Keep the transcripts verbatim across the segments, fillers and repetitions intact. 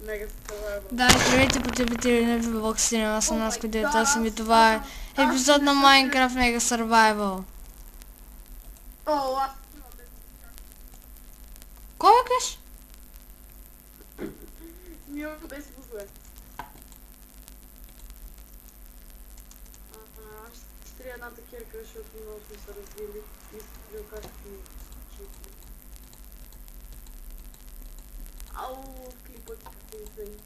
Мега Survival. Да, здравейте потребители на Xbox Stream, аз съм Наско девет осем и това е епизод на Minecraft Mega Survival. О, аз Кой викаш? Мило без бузове. Аз ще трябва едната кирка, защото много сме се разбили. Мисля, как ми чисти. Ау, клипът е извини.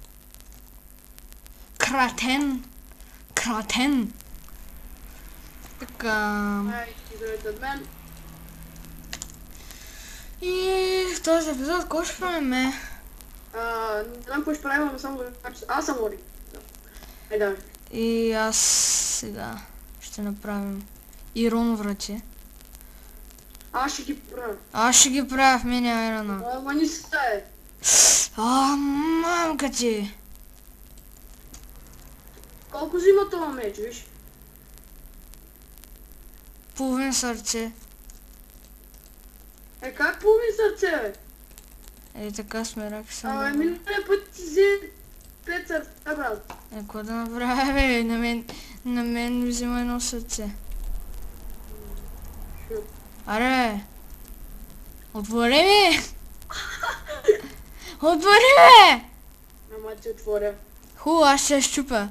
Кратен. Кратен. Така. Ай, идвайте от мен. И в този епизод кой ще правим? А, не знам какво ще правим, но само аз съм Ори. Е, да. И аз сега ще направим Ирон врачи. Аз ще ги правя. Аз ще ги правя в мини айрона. Ама ни се е. А, мамка ти! Колко взима това меч, виж? Половин сърце. Е, как половин сърце, бе? Е, така сме раки Абе, съм. миналия път ти взе пет сърце, брат. Е, какво да направя, бе? На мен, на мен ми взима едно сърце. Шо? Аре! Отвори ми! Отвори ми! Ама ти отворя. Хубаво, аз ще я щупя.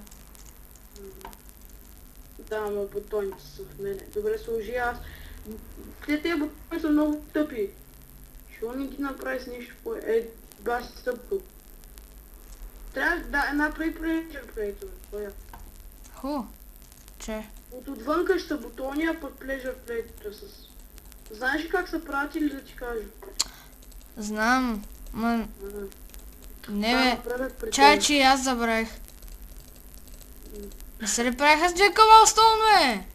Да, ама бутоните са в мене. Добре, сложи аз. Те тези бутони са много тъпи. Що не ги направи с нещо по... Е, баш стъпко. Трябва да направи pleasure plate, бе. Хубаво. Че? От отвънка ще са бутони, а пък pleasure plate с... Знаеш ли как са правят или да ти кажа? Знам. Ма... Ага. Не Това бе. направят при Чай, теб. че и аз забравих. Не се ли правиха с две кавалстон, бе?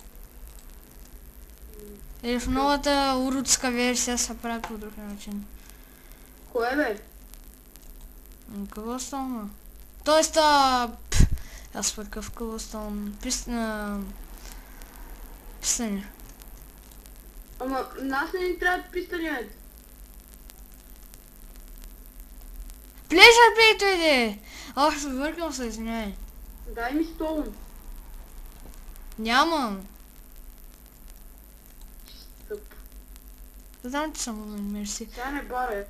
Или в новата уродска версия се прави по друг начин. Кое бе? Кавалстон. Тоест, а... пф, аз пък в кавалстон. Писна... Писане. Ама нас не ни трябват пистани, бе. Плежър плейтовете! Ох, се въркам се, извиняй. Дай ми столон. Нямам. Тъп. Знам, че съм умен, мерси. Сега не баре.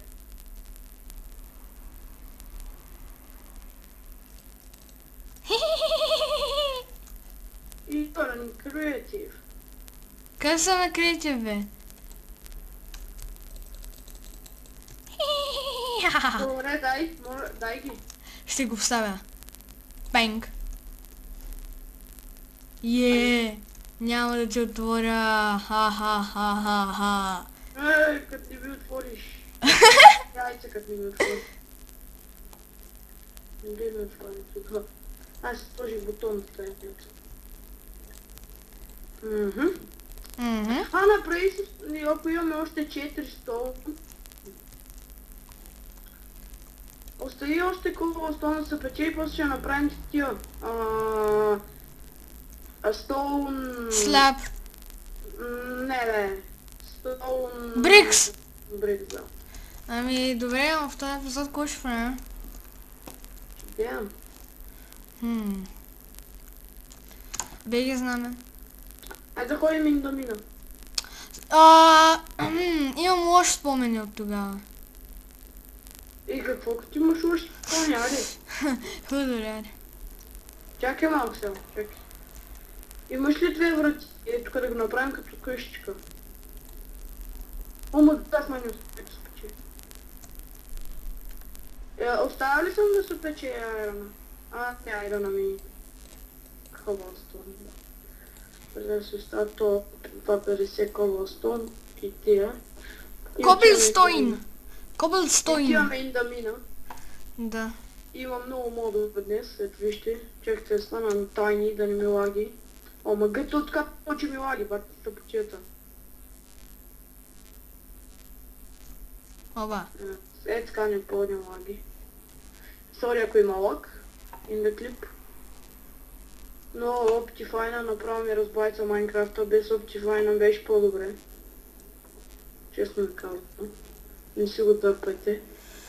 И turn creative. Как са на креатив, бе? Добре, дай, моля, дай ги. Ще го вставя. Бенг. Е, няма да ти отворя. Ха-ха-ха-ха-ха. Ей, като не ми отвориш. Яйца, като не ми отвориш. Не би ми отвори тук. Аз сложих бутон в тази яйца. Мхм. Мгм. А, направи си, ако имаме още четири стола. Остави още колко стола да се пече и после ще направим тия. А, Стоун... Слаб. Не бе. Стоун... Брикс. Брикс, да. Ами, добре, ама в този епизод кой ще правим? Дем. Хм. Беги знаме. Айде да ходим и да мина. А, имам лоши спомени от тогава. И какво като имаш лоши спомени, аде? Худо, ряде. Чакай малко сега, чакай. Имаш ли две врати? Е, тук да го направим като къщичка. О, ма да, сме не успех да се пече. Е, оставя ли съм да се пече айрона? А, не, айрона ми... Кобълстон, да. Да се оставя то, това петдесет кобълстон и тия. Кобълстойн! И Кобълстойн! отиваме и да мина. Да. Има много модове днес, ето вижте. Чакайте да стана на тайни, да не ми лаги. О, мъгът от така почи ми лаги, бат, тъпотията. Оба. Е, така не помня лаги. Сори ако има лаг, in the clip. Но Optifine направо ми разбайца Майнкрафта, без Optifine беше по-добре. Честно ви казвам. Не си го търпайте.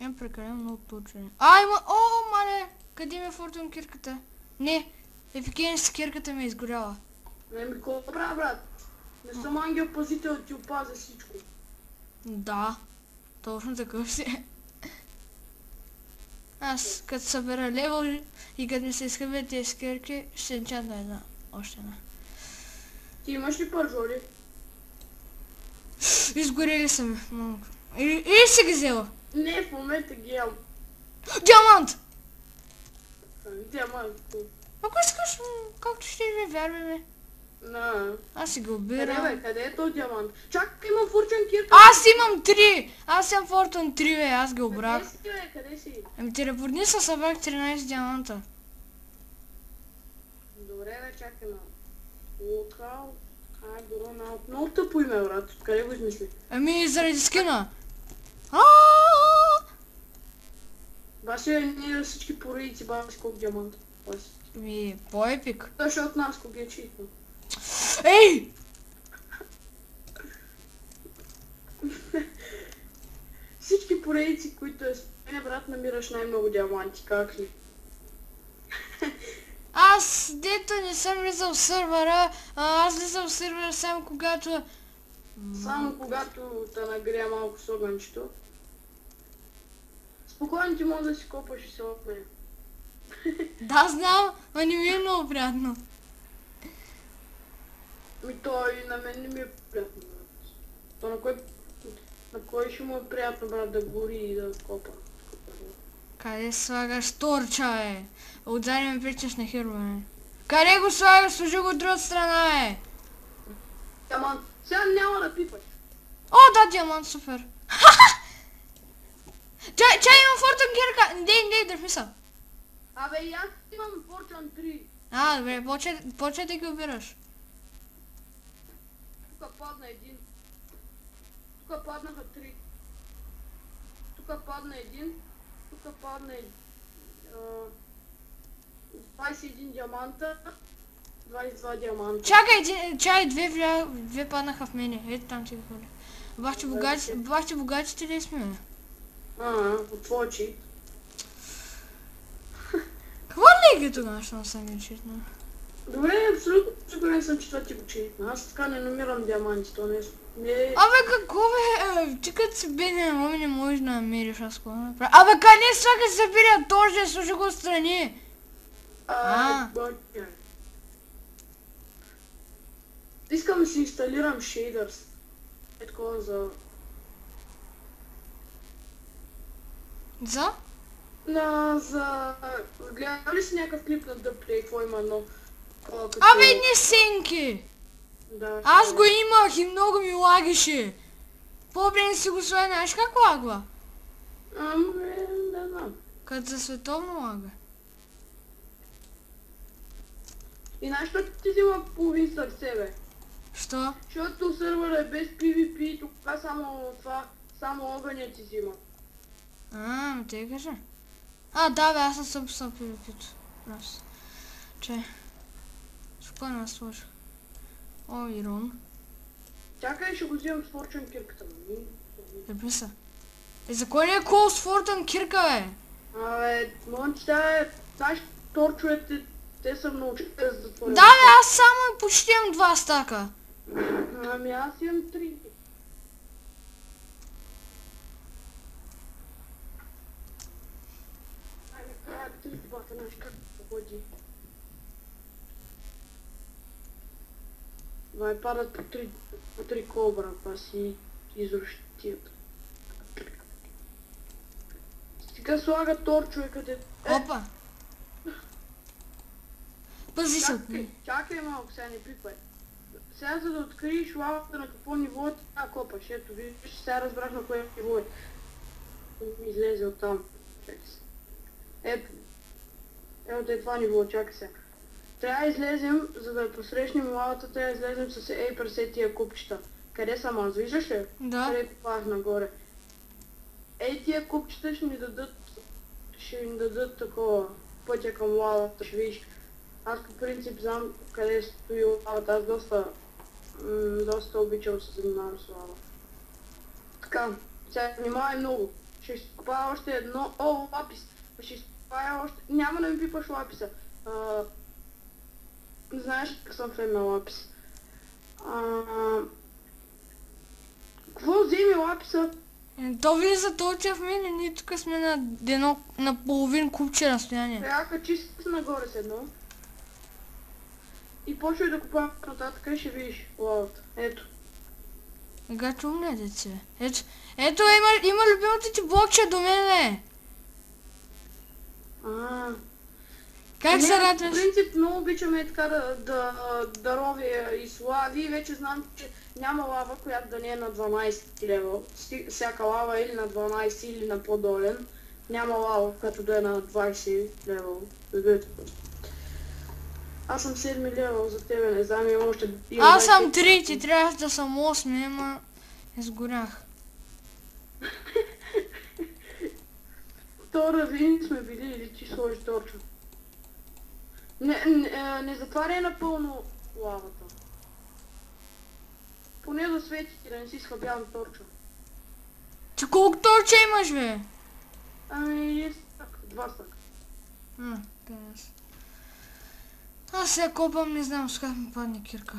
Имам прекалено много турчени. А, има... О, мале! Къде ми е фортун кирката? Не, ефикенс кирката ми е изгоряла. Не ми какво правя, брат? Не съм ангел пазител, ти опазя всичко. Да, точно такъв си. Аз като събера левел и като ми се изхъбят тези кирки, ще енчантна една. Още една. Ти имаш ли пържоли? Изгорели са ми много. Или, или си ги взела? Не, в момента ги ям. Диамант! Диамант. Ако искаш, м, както ще ви вярваме. ме. На. Аз си го Къде обирам. бе? Къде е този диамант? Чакай, имам фурчен кирка. Аз имам три! Аз имам фортун три, бе, аз ги обрах. Къде си, бе? Къде си? Ами телепортни се събрах тринайсет диаманта. Добре, бе, чакай малко. Локал. Ай, добро, малко. Много тъпо име, брат. Къде го измисли? Ами заради скина. Аааа! Баше, ние всички поредици, баше колко диамант. Баше. Ми, по-епик. Точно от нас, кога е читно. Ей! Всички поредици, които е с мене, брат, намираш най-много диаманти, как ли? Аз, дето не съм влизал в сървъра, а, аз влизам в сървъра само когато... Само когато те нагрия малко с огънчето. Спокойно ти може да си копаш и се огъня. Да, знам, но не ми е много приятно. Ми той на мен не ми е приятно, брат. То на кой, на кой ще му е приятно, брат, да гори и да копа? Къде слагаш торча, е? Отзади ме причаш на хиро, бе. Къде го слагаш? Служи го от друга страна, е. Диамант, сега няма да пипаш. О, да, диамант, супер. Чай, чай, имам фортун кирка. Не, не, държи се. Абе, и аз имам Fortune три. А, добре, почай, почай да ги обираш. Тук падна един. Тук паднаха три. Тук падна един. Тук падна един. двайсет и един диаманта. двайсет и два диаманта. Чакай, един, чай, две, вля, две паднаха в мене. Ето там ти го хвърля. Бахте богати, бахте богатите ли сме, бе? А, от твой очи. Хвърли ги тогава, ще съм ги читна. Добре, абсолютно сигурен съм, че това ти го читна. Аз така не намирам диаманти, то не е... не... Абе, какво бе? Е, ти като си беден, мами не можеш да намериш, аз какво да направя? Абе, къде слагаш се биря торже, служи го отстрани? А, А. бъркя. Искам да си инсталирам Shaders. Е такова за... За? На, за... Гледам ли си някакъв клип на Dubplay, какво има едно? такова като... Абе, не сенки! Да. Аз го имах и много ми лагеше. По-добре не си го слая, знаеш как лагва? Ами, не знам. Като за световно лага. И знаеш, що ти взима половин сърце, бе? Що? Защото сървър е без PvP и тук само това, само огъня ти взима. А, ме те кажа. А, да бе, аз не съм писал пивипито. Раз. Че. Спокойно аз сложих. О, Ирон. Чакай, ще го взимам с Fortune кирката. Добре са. Е, за кой не е кол с Fortune кирка, бе? Абе, може че тя е... Знаеш, торчовете, те са много често за твоя. Да бе, аз само почти имам два стака. Ами аз имам три. Айде, трябва три двата, знаеш как ходи. Май падат по три, по три кобра, па си изрощият. Сега слага торчове къде... Е, Опа. Пази се от чакай, мен. чакай малко, сега не пипай. Сега за да откриеш лавата на какво ниво е, трябва копаш. Ето, виж, сега разбрах на кое ниво е. Излезе оттам. Ето. Ето е това ниво, чакай сега. Трябва да излезем, за да посрещнем лавата, трябва да излезем с ей петдесет тия купчета. Къде съм аз, виждаш ли? Да. Къде попах нагоре. Ей тия купчета ще ни дадат, ще ни дадат такова пътя към лавата, ще видиш. Аз по принцип знам къде стои лавата, аз доста, м, доста обичам се занимавам с лава. Така, сега внимавай много. Ще изкопая още едно. О, лапис. Ще изкопая още... Няма да ми пипаш лаписа. А... Не знаеш как съм фемна лапис. А... Какво вземи лаписа? То влиза точно в мен и ние тук сме на едно, на половин купче разстояние. Сега качи се нагоре с едно. И почвай да купавам нататък и ще видиш лавата. Ето. Сега чум ли деце? Ето, ето има, има любимото ти блокче до мен, бе. А. Как се В радваш? принцип много обичаме така да, да, да ровя и слави. Вече знам, че няма лава, която да не е на дванайсет левел. Всяка лава или на дванайсет или на по-долен. Няма лава, която да е на двайсет левел. Аз съм седми левел за тебе, не знам, има още... Има Аз съм двайсет. три, ти трябваше да съм осми, ама изгорях. То равини сме били или ти сложи торча. Не, не, не затваряй напълно лавата. Поне да свети ти, да не си схъбявам торча. Ти колко торча имаш, бе? Ами, един стак, два стака. А, тъс. Аз сега копам, не знам с как ми падне кирка.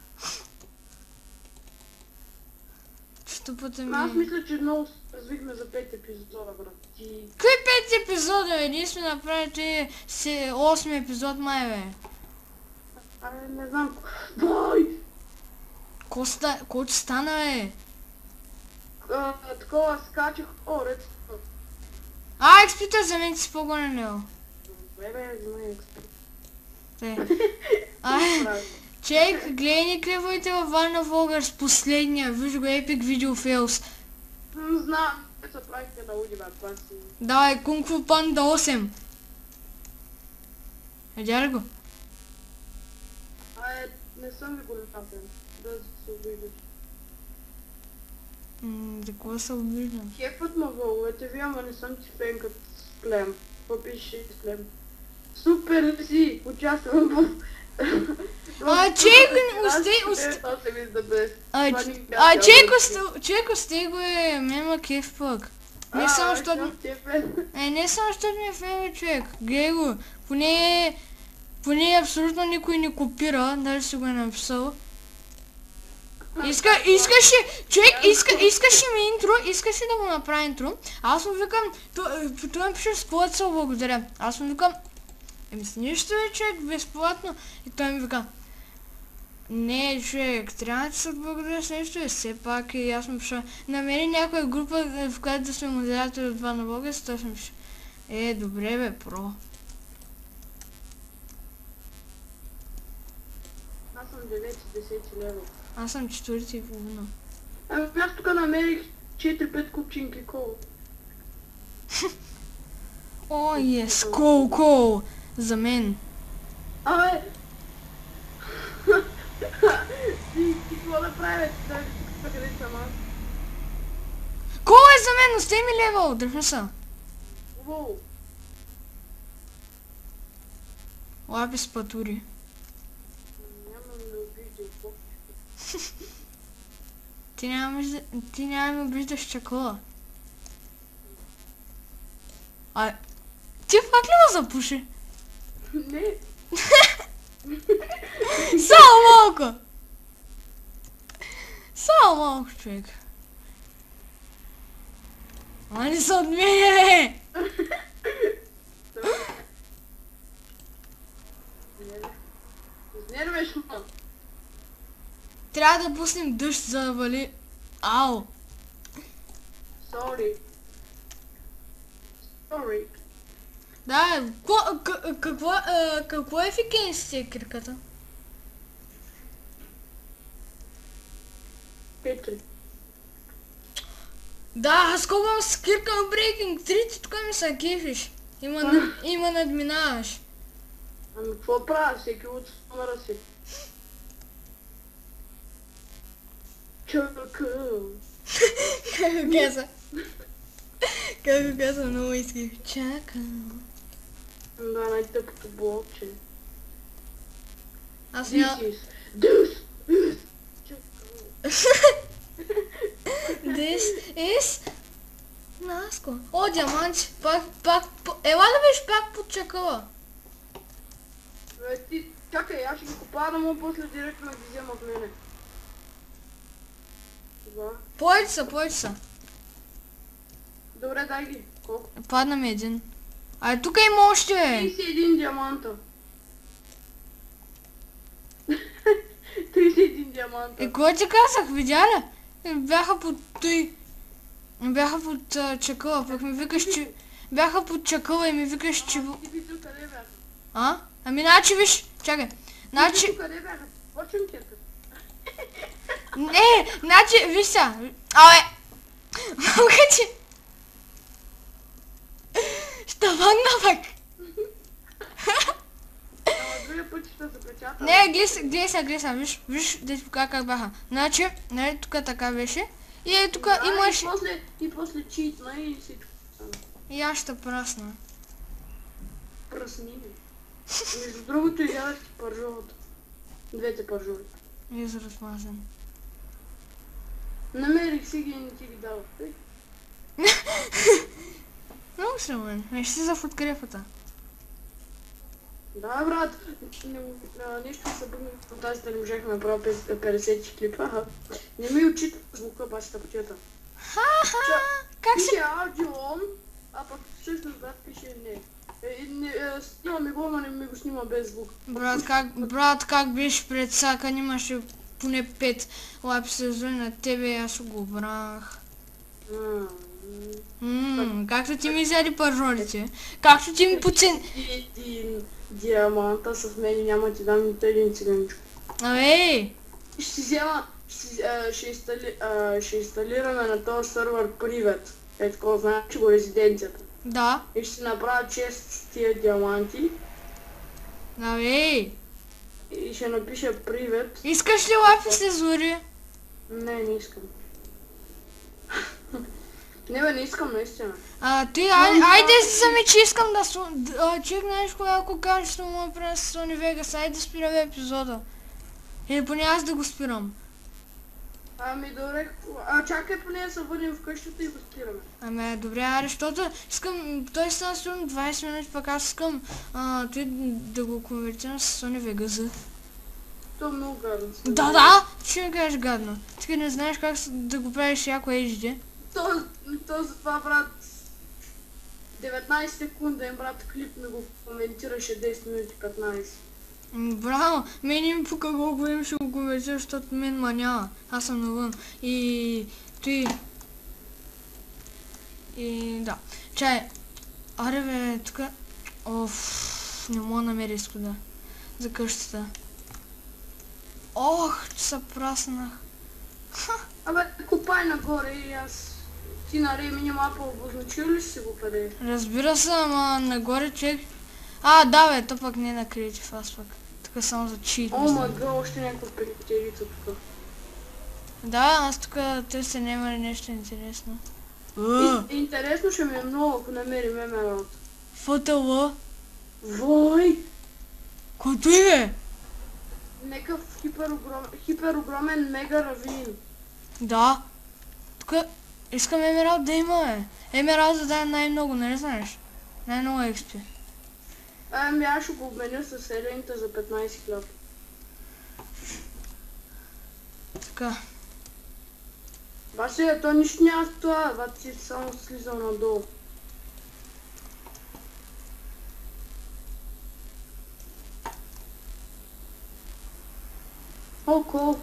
Щупата ми... Аз мисля, че много се развихме за пет епизода, брат. Ти... Какви пет епизода, бе? Ние сме направили си осми епизод май, бе. Абе, не знам. Бой! Ко ста... Ко ти стана, бе? А, такова скачах. О, ред. А, експита за мен ти си по-гонен лево. Бе, бе, за мен експерт. Те. Ай, чек, гледай ни клевайте във Варна Влогър с последния. Виж го, епик видео фейлс. М, Знам. Те се правихте на луди, бе, това си. Давай, Кунг Фу Панда осем. Видя ли го? Ай, не съм ви го напен. Да се обидиш. Ммм, за кого се обиждам? Кефът ма въловете ви, ама не съм ти фен като сплем. Какво пише сплем? Супер си! Участвам в... А, чек, остай, остай. А, а чек, остай, чек, остай го е, мема кеф пък. Не само, защото... Е, не само, защото ми е фен, човек. Гледай го. Поне... Поне абсолютно никой не копира, даже си го е написал. Иска, искаше, човек, иска, искаше ми интро, искаше да му направи интро. Аз му викам, той ми пише с какво да се благодаря. Аз му викам, еми с нищо е, човек, безплатно. И той ми вика, не, човек, трябва да се отблагодаря с нещо и все пак и аз му пиша, намери някоя група, в която да сме модератори от два на Влогър, той ми пише, е, добре бе, про. Аз съм девети-десети лева. Аз съм четвърти и половина. Ами аз тук намерих четири-пет купчинки кол. О, ес, кол, кол, за мен. Абе! Ти, ти какво да правя? Да, тук къде съм аз? Кол е за мен, но сте ми левел, дръпна са. Воу! Лапис патури. Нямам да обиждам какво. Ти нямаш да... Ти няма да ме обиждаш чакола. А... Ти пак ли ме запуши? Не! Само малко! Само малко, човек. Ама не се отменя, Изнервяш ма! трябва да пуснем дъжд, за да вали... Ау! Sorry. Sorry. Да, ко- к- какво, а, какво е фикен с тия кирката? Петри. Да, аз копам с кирка на Breaking три, ти тук ми се кефиш. Има, над, има надминаваш. Ами какво правя? Всеки от номера си. Чакъл. Как го каза? Как го каза, много исках. Чакал. Да, най-тъпото блокче. Аз This няма... is... This is... Чакъл. This is... Наско. О, диаманти. Пак, пак, по... Ела да биш пак под чакъла. Бе, ти, чакай, аз ще ги попадам, а после директно да ги взема от мене. Това. Повече са, повече са. Добре, дай ги. Колко? Падна ми един. Ай, тук има още, бе. тридесет и един диаманта. тридесет и един диаманта. Е, кой ти казах, видя ли? Е, Бяха под той. Бяха под а, чакъла, пък ми викаш, че... Бяха под чакъла и ми викаш, че... Ти би тук къде бяха? А? Ами, значи, виж, чакай. Ти Значи... тук къде бяха? Почвам ти. Не, значи, виж сега. Абе! Мога ти... Ще върна пък. Ама другия път ще се запечата. Не, гледай се, гледай се, гледай се, виж, виж, дето как, как бяха. Значи, нали, тук така беше. И е, тук Да, имаш... И после, и после читна и всичко. И аз ще прасна. Пръсни ми. Между другото изядах ти пържовата. Двете пържови. Изразмазан. Намерих си ги и не ти ги дадох. Тъй. Много срамен. Не ще си за футкрефата. Да, брат. Не, а, нещо се бъгнах по тази, да не можах да направя петдесет клипа. Аха. Не ми отчита звука, баща тъпчета. Ха-ха! Как се... Пише аудио он, а пък всъщност брат пише не. Е, не е, снима ми го, но не ми го снима без звук. Брат, как, брат, как беше пред сака, имаше поне пет лаписа зони на тебе и аз го брах. М, Ммм, както ти ми взели пържолите. Както ти ми поцен... Един диаманта с мен няма ти дам нито един циганчо. Абе! Ще си взема, ще, а, ще, инстали, а, ще инсталираме на този сървър привет. Е такова, значи го резиденцията. Да. И ще си направя чест с тия диаманти. Абе! И ще напиша привет. Искаш ли лаписи зори? Не, не искам. Не бе, не искам наистина. А, ти, ай, айде си сами, че искам да су... А, чекнеш колко качество му през Sony Vegas, айде да спираме епизода. Или поне аз да го спирам. Ами добре, а чакай поне да се върнем в къщата и го спираме. Ами добре, аре, защото искам, той стана сигурно двайсет минути, пък аз искам а, той да го конвертирам с Sony Vegas. То е много гадно. Да, да! Ще ми кажеш гадно. Ти не знаеш как да го правиш яко ейч ди. То, то за това, брат, деветнайсет секунден, брат, клип ми го коментираше десет минути петнайсет. М, Браво! Мен ми пука колко им ще го конвертира, защото мен ма няма. Аз съм навън. И... Той... И... да. Чай. Аре бе, тука... Оф, не мога да намеря изхода. За къщата. Ох, че се праснах. Абе, копай нагоре и аз... Ти на минимапа обозначил ли си го къде? Разбира се, ама нагоре човек... А, да бе, то пък не е на Creative, аз пък. Тук само за чит. О, мага, още някаква пелетерица тук. Да, аз тук търся няма ли нещо интересно. И, интересно ще ми е много, ако намерим емералд. Фотола. Вой! Който и бе? Некъв хиперогромен, хиперогромен мега равин. Да. Тук искам емералд да има, бе. Емералд да даде най-много, нали знаеш? Най-много експи. Ами аз ще го обменя с селените за петнайсет хиляди. Така. Баше, то нищо няма с това, бат си само слизал надолу. О, кол.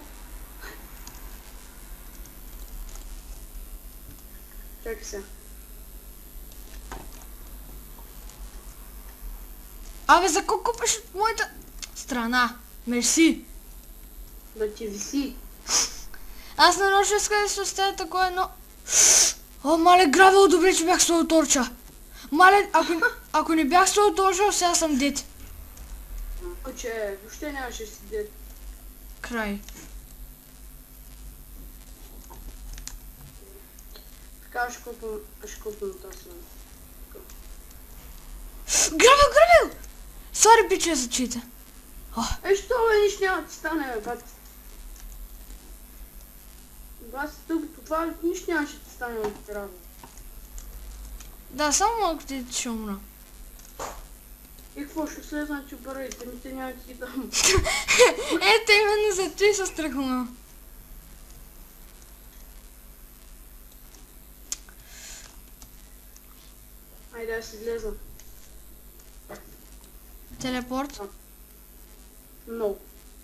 Чакай сега. Абе, за колко купиш от моята страна? Мерси. Да ти виси. Аз нарочно искам да се оставя такова едно... О, мале, гравел, добре, че бях сложил торча. Мале, ако, ако не бях сложил торча, сега съм дет. Че, въобще нямаше си дет. Край. Така ще купам, ще купам тази. Гравел, гравел! Сори, биче, за чита. Е, що бе, нищо няма да ти стане, бе, бат. Бас, тъпото, това нищо нямаше да ти стане от работа. Да, само малко ти ще умра. И какво ще слезна, че барайте ми те няма ти дам. Ето именно за това се страхувам. Айде аз излезам. Телепорт. Много.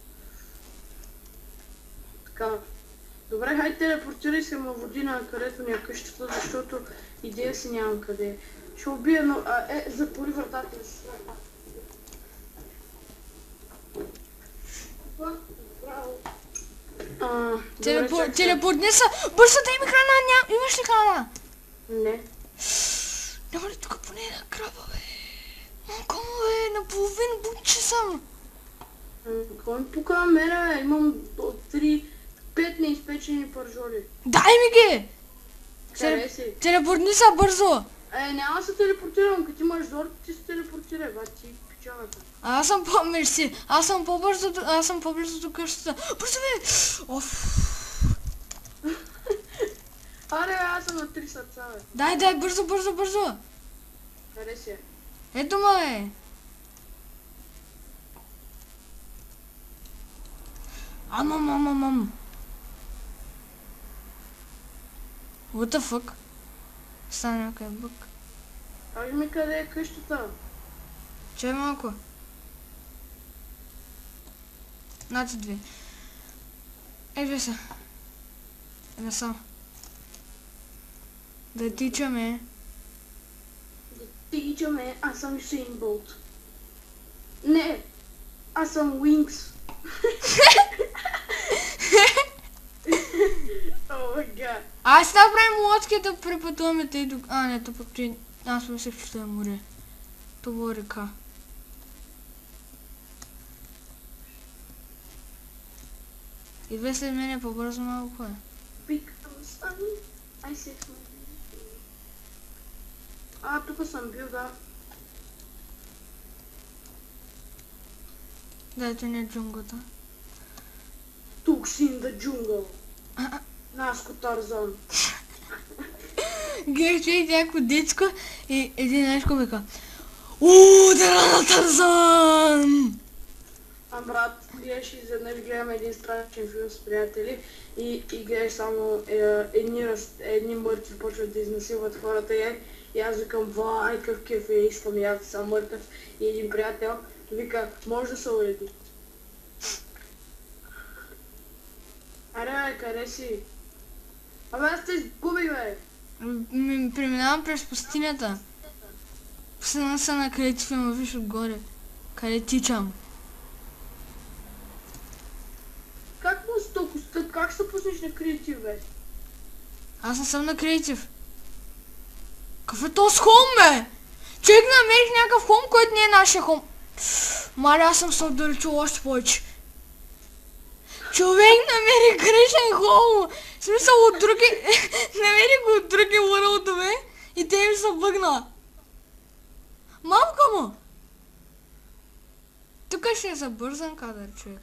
Така. Добре, хайде телепортирай се ма водина, където ни е къщата, защото идея си нямам къде. Ще убия, но... А, е, запори вратата ми се. Браво. А, Телепорт, телепортни са! Бързо да има храна! Ням... Имаш ли храна? Не. Няма ли тук поне една краба, бе? Мамо, бе, наполовина бутче съм. Кой ми пука мене, бе? Имам три, пет неизпечени пържоли. Дай ми ги! Къде си? Телепортни са бързо! Е, няма да се телепортирам, като имаш зор, ти се телепортирай, ба, ти пичавата. А, аз съм по-мерси. Аз съм по-бързо, аз съм по-бързо до къщата. Бързо, бе! Оф! Аре, бе, аз съм на три сърца, бе. Дай, дай, бързо, бързо, бързо! Къде си? Ето ма, бе! Амам, амам, амам. What the fuck? Стана някой бък. Кажи ми къде е къщата. Чай малко. Нати две. Ей, две са. Една са. Да тичаме. Да тичаме, аз съм Шейн Болт. Не, аз съм Уинкс. О, май гад. Айде сега правим лодки да препътуваме тъй до... А, не, то пък ти... Аз мислех, че това е море. Това е река. Идвай след мене по-бързо малко е. Because I'm... I said my... А, тук съм бил, да. Да, ето не е джунглата. Тук си in the jungle. Наско Тарзан. Гледах, че и някакво детско и един нещо века. Удара на Тарзан! А брат, гледаш и заднъж гледаме един страшен филм с приятели и, и гледаш само е, едни, раз, едни мъртви почват да изнасилват хората и, и аз викам, вай, какъв кеф е, искам и аз да съм мъртъв. И един приятел вика, може да се уреди. Аре, бе, къде си? Абе, аз те изгубих, бе! М- Преминавам през пустинята. Пусна са на където филма, виж отгоре. Къде тичам. Как му стоко стъп? Как ще пуснеш на креатив, бе? Аз не съм на креатив. Какъв е този хом, бе? Човек намерих някакъв хом, който не е нашия хом. Маля, аз съм се отдалечил още повече. Човек намери грешен хом. В смисъл от други... намери го от други уърлдове и те ми се бъгна. Мамка му! Тук ще е за бързан кадър, човек.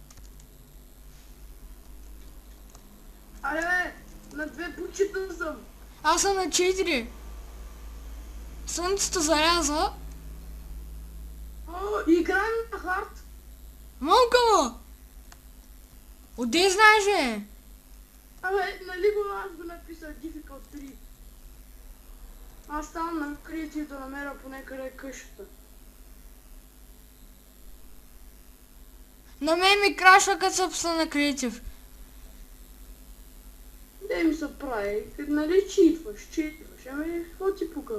Аре, бе, на две почита съм. Аз съм на четири. Слънцето зарязва. О, играем на хард. Мамка му! Отде знаеш, бе? Абе, нали го аз го написах Difficult три. Аз ставам на креатив да намеря поне къде къщата. На мен ми крашва, като съм пса на креатив. Де ми се прави, като нали читваш, читваш, ами какво ти пука?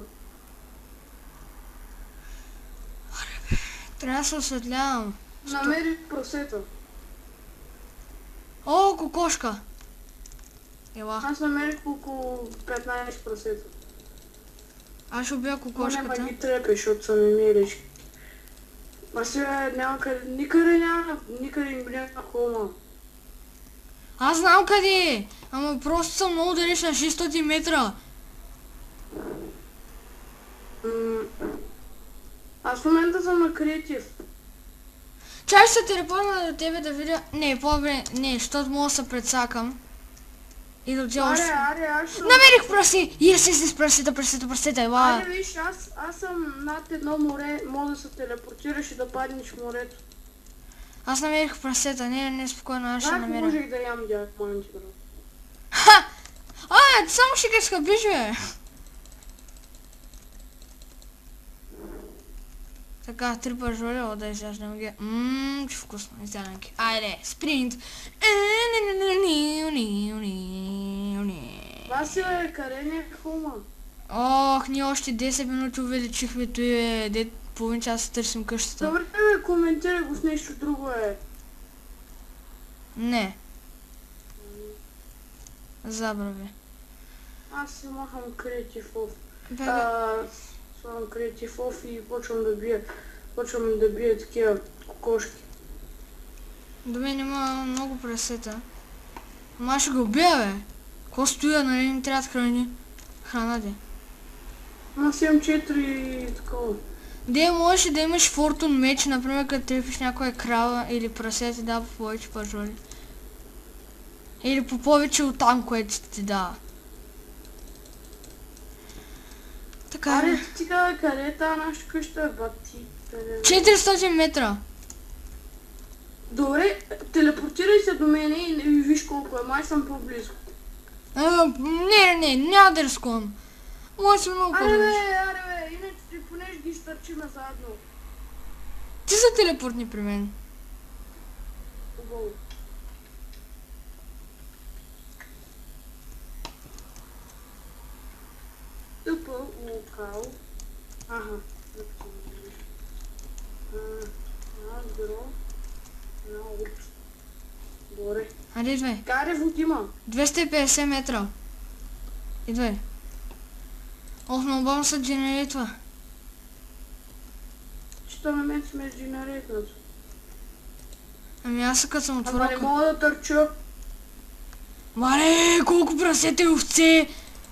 Трябва да се осветлявам. Намери просета. О, кокошка! Ела, Аз намерих около петнайсет просета. аз ще убия Но няма кокошката. ги трепеш, защото са ми милички. А сега няма къде, никъде няма, никъде няма хома. Аз знам къде е, ама просто съм много далеч на шестстотин метра. М, Аз в момента съм на креатив. Чай ще се телефона до тебе да видя... Не, по-добре, не, защото мога да се предсакам. И да отида Аре, още. аре, аз съм... Намерих праси! Yes, yes, yes, прасета, прасета, прасета, ела! Аре, виж, аз, аз съм над едно море, мога да се телепортираш и да паднеш в морето. Аз намерих прасета, не, не, спокойно, аз ще Как намеря. можех да ям диаманти, брат? Ха! А, ти само ще ги скъпиш, бе! Така, три пържоли, да изяждам ги. Ммм, че вкусно, изяденки. Айде, спринт! Васи, бе, къде не е хума? Ох, ние още десет минути увеличихме той, де половин час търсим къщата. Добре, бе, коментирай го с нещо друго, е. Не. Забрави. Аз си махам Creative Off. Бега. А, слагам Creative Off и почвам да бия, почвам да бия такива кокошки. До мен има много прасета. Ама аз ще го убия, бе. Ко стоя, нали не трябва да храни? Храна, де. Аз имам четири такова. Де можеш да имаш фортун меч, например, като трепиш някоя крава или прасе ти дава по повече пържоли. Или по повече от там, което ти дава. Така. Аре, ти каза, къде е тази нашата къща, бе, бати? четиристотин метра. Добре, телепортирай се до мене и, и виж колко е, май съм по-близко. А, не, не, няма да рискувам. Може си много Аре по-близо. бе, аре бе, иначе ти понеже ги стърчиме заедно. Ти са телепортни при мен. Хубаво. Тъпа, локал. Ага, записвам. Аз бюро. На урт. Добре. Айде, идвай. Каре водима. двеста и петдесет метра. Идвай. Ох, много бавно се генеритва. Чета на мен сме генерейтнат. Ами аз като съм Ама не отворил. мога да търча. Маре, колко прасете и овце!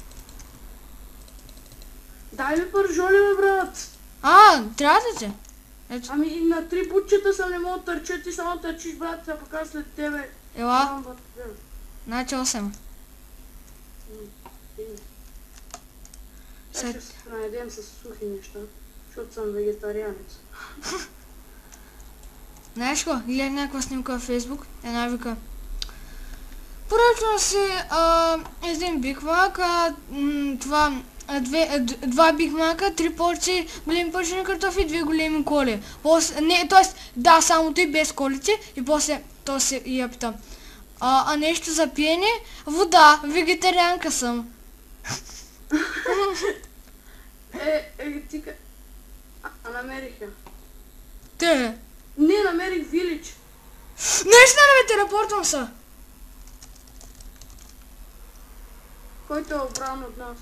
Дай ми пържоли, бе, брат. А, трябва да те. Ето, Ами и на три бутчета съм не мога да търча, ти само търчиш, брат, а пък аз след тебе. ела, Нямам батерия. значи осем. М, фин. Аз След- ще се наедем с сухи неща, защото съм вегетарианец. Знаеш ко, гледах някаква снимка във Фейсбук, една вика. Поръчвам си а, един бигмак, а, м, това, а, две, а, д- два бигмака, три порции големи пържени картофи и две големи коли. После, не, т.е. да, само той без колите и после то се я питам. А, а нещо за пиене? Вода, вегетарианка съм. Е, е, ти ка... А, а намерих я. Те, Не, намерих вилич. наистина не ме телепортвам се. Който е обран от нас.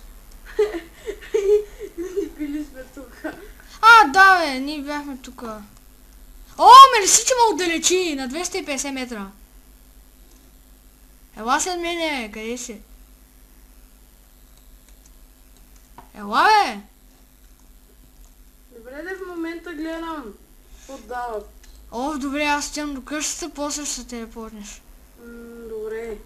И били сме тук. А, да бе, ние бяхме тук. О, ме лисиче ме отдалечи на двеста и петдесет метра. Ела след мене, къде си? Ела бе! Добре, де в момента гледам. Отдават. О, добре, аз отивам до къщата, после ще се телепортнеш. М, добре.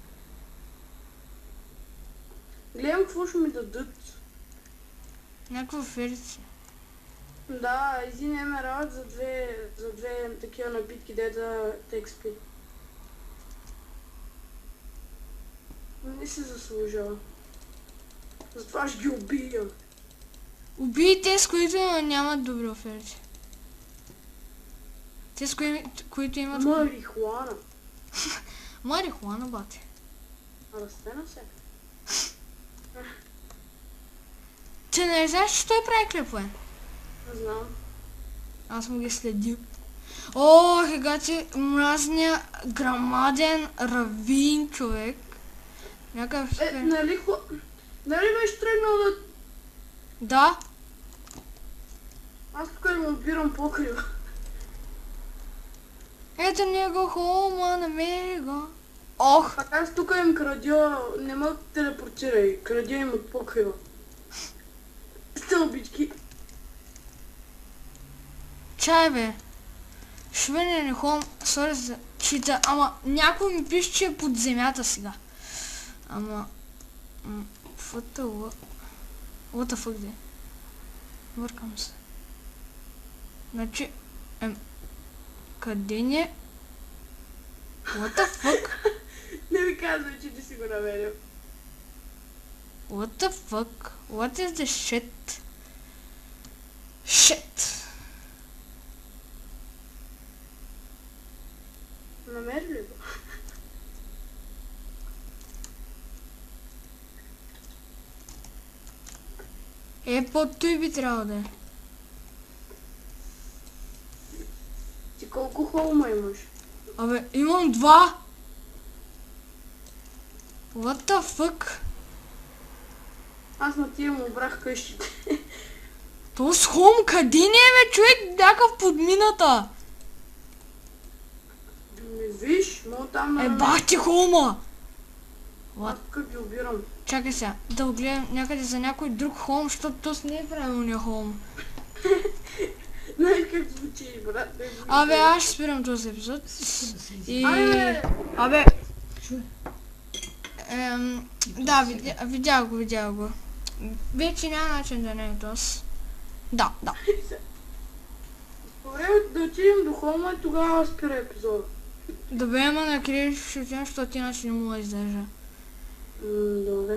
Гледам какво ще ми дадат. Някакво ферици. Да, един емералд за две, за две такива напитки, де да те експи. Не се заслужава. Затова ще ги убия. Убий те, с които нямат добри оферти. Те, с кои, които имат... Марихуана. Марихуана, бате. Расте на всяка. Ти не знаеш, че той прави клипове? Не знам. Аз му ги следил. О, сега ти мразния грамаден равин човек. Някакъв... Е, нали хо... Нали беше тръгнал да... Да. Аз тук им отбирам покрива. Ето него хома, намери го. Ох, А аз тук им крадя... Не ме телепортирай. Крадя им от покрива. Стълбички. чай бе. Швене не хом, сори за чита, ама някой ми пише, че е под земята сега. Ама... м, What the what? What the fuck, де? Бъркам се. Значи... Ем... Къде ни е? What the fuck? Не ми казвай, че ти си го намерил. What the fuck? What is the shit? Shit! Намери ли го? Е, под той би трябвало да е. Ти колко холма имаш? Абе, имам два! What the fuck? Аз на тия му обрах къщите. То с хом, къде не е, бе, човек? Някакъв под мината! Не виж, мога там на... Е, бах ти холма! Аз тук ги обирам. Чакай сега, да го гледам някъде за някой друг холм, защото то с не е правилния холм. Знаеш как звучи, брат? Не звучи. Абе, аз ще спирам този епизод. И... Абе, Абе... Ем, да, видя, видях го, видях го. Вече няма начин да не е този. Да, да. добре, да отидем до холма и тогава спира епизода. Добре, ама накрая ще отидем, защото иначе не мога да издържа. М, добре.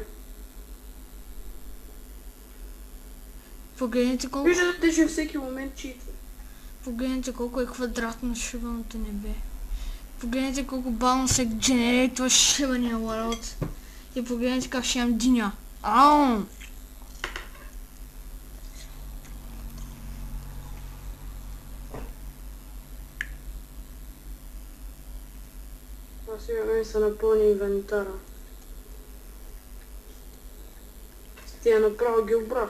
Погледнете колко... Виждате, че всеки момент читва. Погледнете колко е квадратно шибаното небе. Погледнете колко бавно се генерира шибания world. И погледнете как ще имам диня. Ау! Аз сега ми се напълни инвентара. С тия направо ги обрах.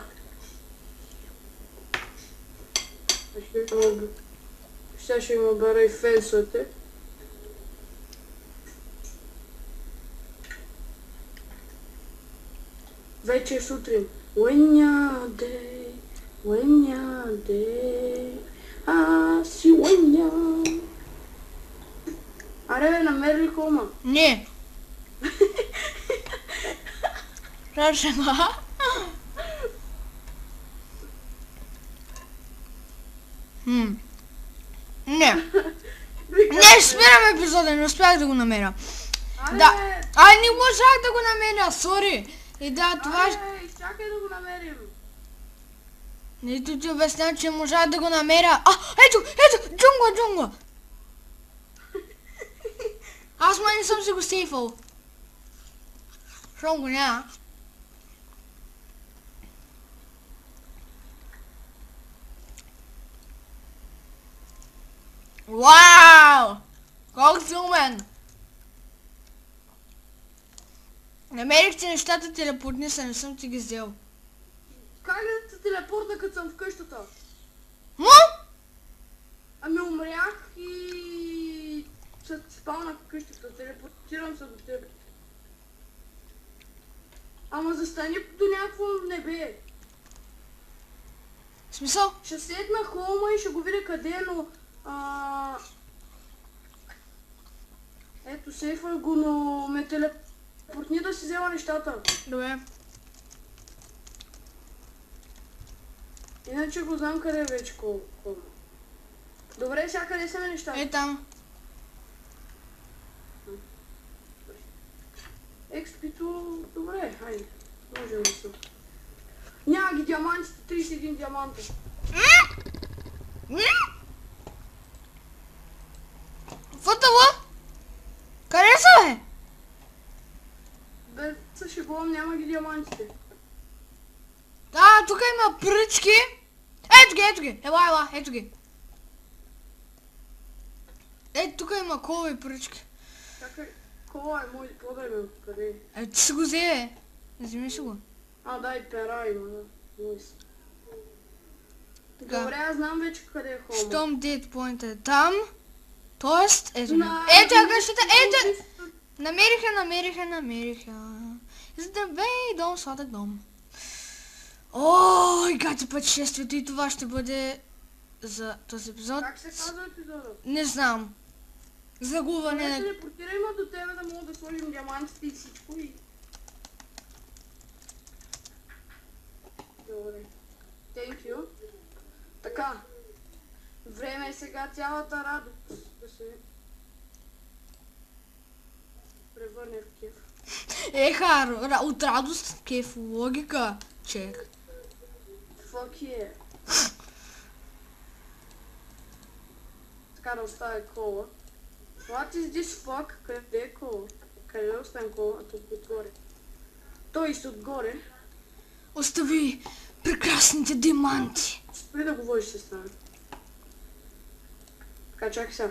Ще ще им обера и фенсовете. Вече е сутрин. Уеняде, уеняде, аз си уеня. Аре бе, намери ли холма? Не! Рашема? Хм. Не. Не, спирам епизода, не успях да го намеря. Аре, Да. бе, Ай, не можах да го намеря, сори. И да, това ще... аре, чакай да го намерим. Нито ти обяснявам, че можах да го намеря. А, ето, ето, джунгла, джунгла. Аз май не съм си го сейфал. Щом го няма. Вау! Колко си умен! Намерих ти нещата, телепортни са, не съм ти ги взел. Как да се телепорта, като съм в къщата? Му? Ами умрях и... се спалнах в къщата, телепортирам се до тебе. Ама застани до някакво небе. В смисъл? Ще седна холма и ще го видя къде е, но... А... Ето, сейфа го, но ме телепортни да си взема нещата. Добре. Иначе го знам къде е вече хол- холма. Добре, сега къде са ми нещата? Е там. Експито... Добре, хайде. Може да са. Няма ги диамантите, тридесет и един диаманта. Футъла? Къде са, бе? Бе, се шегувам, няма ги диамантите. А, тук има пръчки. Ето ги, ето ги. Ела, ела, ето ги. Ето, тук има колови пръчки. Чакай, кола е мой, подай ме откъде. Ето, ти си го взе, бе. Вземи си го. А, да, и пера има, да. Мой си. Така. Добре, аз знам вече къде е холма. Щом дейт поинта е там. Тоест, ето ги. На- Ето я къщата, ето! Намериха, намериха, намериха. За да бей дом, сладък дом. Ой, гати пътешествието и това ще бъде за този епизод. Как се казва епизода? Не знам. Загубване Не на... телепортирай ме до тебе да мога да сложим диамантите и всичко и... Добре. Thank you. Така. Време е сега цялата радост да се превърне в кеф. Еха, ра- от радост, кеф, логика, чек. Fuck yeah. Така да оставя кола. What is this fuck? Къде е кола? Къде да оставим кола? А тук отгоре. Той си отгоре. Остави прекрасните диаманти. Спри да говориш с страна. Така, чакай сега.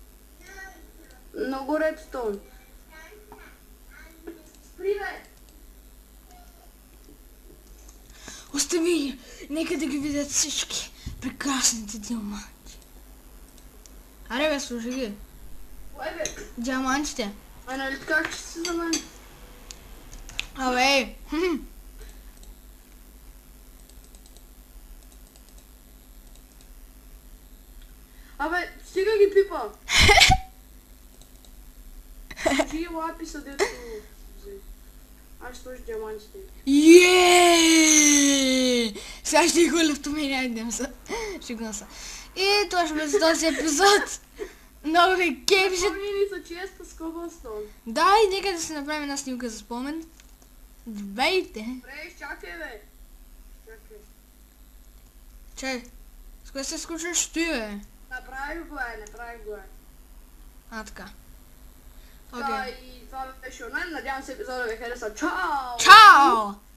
Много редстоун. Спри, бе! Остави, нека да ги видят всички прекрасните диаманти. Аре бе, слушай ги. Кое, бе? Диамантите. А нали така ще си за мен? Абе, хм. Абе, стига ги пипа! Тия лапи са дето взе. Аз ще сложи диамантите. Еее! Сега ще го лептомения, идем са. Шегувам се. И това ще бъде този епизод. Много ви кепше. Помни са честа с Cobblestone. Да, и нека да си направим една снимка за спомен. Здравейте. Добре, чакай, бе! Чакай. Чай, с кое се скучаш ти, бе? Направих го, е, направих го, е. А, така. Така, Окей. и това беше от мен. Надявам се епизода ви хареса. Чао! Чао!